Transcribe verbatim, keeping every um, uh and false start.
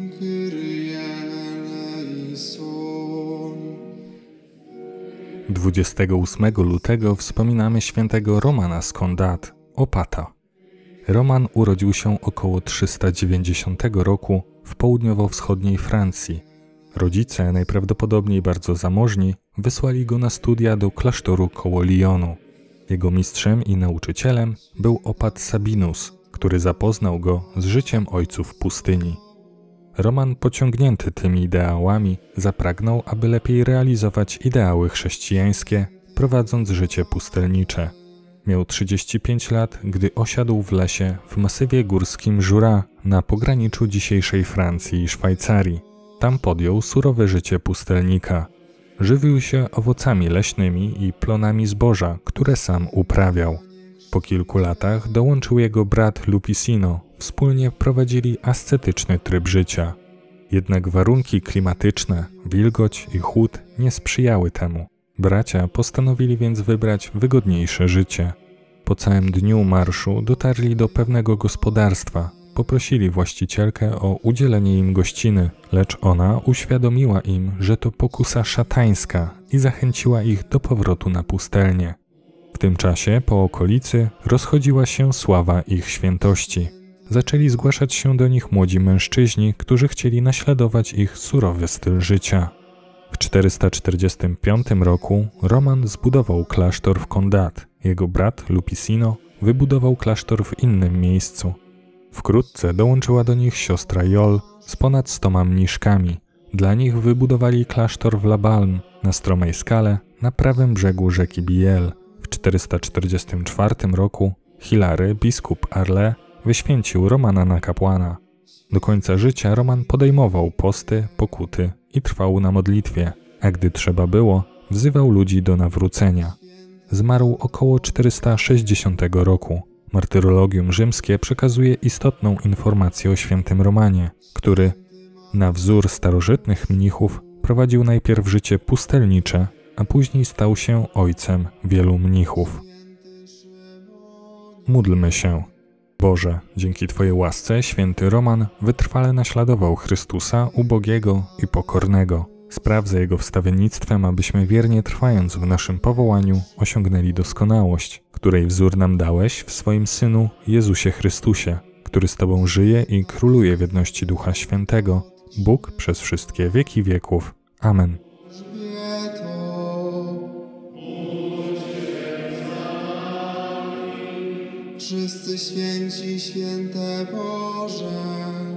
dwudziestego ósmego lutego wspominamy świętego Romana z Condat, opata. Roman urodził się około trzysta dziewięćdziesiątego roku w południowo-wschodniej Francji. Rodzice, najprawdopodobniej bardzo zamożni, wysłali go na studia do klasztoru koło Lyonu. Jego mistrzem i nauczycielem był opat Sabinus, który zapoznał go z życiem ojców pustyni. Roman, pociągnięty tymi ideałami, zapragnął, aby lepiej realizować ideały chrześcijańskie, prowadząc życie pustelnicze. Miał trzydzieści pięć lat, gdy osiadł w lesie w masywie górskim Jura na pograniczu dzisiejszej Francji i Szwajcarii. Tam podjął surowe życie pustelnika. Żywił się owocami leśnymi i plonami zboża, które sam uprawiał. Po kilku latach dołączył jego brat Lupicino. Wspólnie prowadzili ascetyczny tryb życia. Jednak warunki klimatyczne, wilgoć i chłód nie sprzyjały temu. Bracia postanowili więc wybrać wygodniejsze życie. Po całym dniu marszu dotarli do pewnego gospodarstwa. Poprosili właścicielkę o udzielenie im gościny, lecz ona uświadomiła im, że to pokusa szatańska i zachęciła ich do powrotu na pustelnię. W tym czasie po okolicy rozchodziła się sława ich świętości. Zaczęli zgłaszać się do nich młodzi mężczyźni, którzy chcieli naśladować ich surowy styl życia. W czterysta czterdziestym piątym roku Roman zbudował klasztor w Condat. Jego brat Lupicino wybudował klasztor w innym miejscu. Wkrótce dołączyła do nich siostra Jol z ponad stoma mniszkami. Dla nich wybudowali klasztor w La Balme na stromej skale na prawym brzegu rzeki Bielle. W czterysta czterdziestym czwartym roku Hilary, biskup Arles, wyświęcił Romana na kapłana. Do końca życia Roman podejmował posty, pokuty i trwał na modlitwie, a gdy trzeba było, wzywał ludzi do nawrócenia. Zmarł około czterysta sześćdziesiątego roku. Martyrologium rzymskie przekazuje istotną informację o świętym Romanie, który, na wzór starożytnych mnichów, prowadził najpierw życie pustelnicze, a później stał się ojcem wielu mnichów. Módlmy się. Boże, dzięki Twojej łasce święty Roman wytrwale naśladował Chrystusa ubogiego i pokornego. Spraw za Jego wstawiennictwem, abyśmy wiernie trwając w naszym powołaniu osiągnęli doskonałość, której wzór nam dałeś w swoim Synu Jezusie Chrystusie, który z Tobą żyje i króluje w jedności Ducha Świętego, Bóg przez wszystkie wieki wieków. Amen. Wszyscy święci, święte Boże.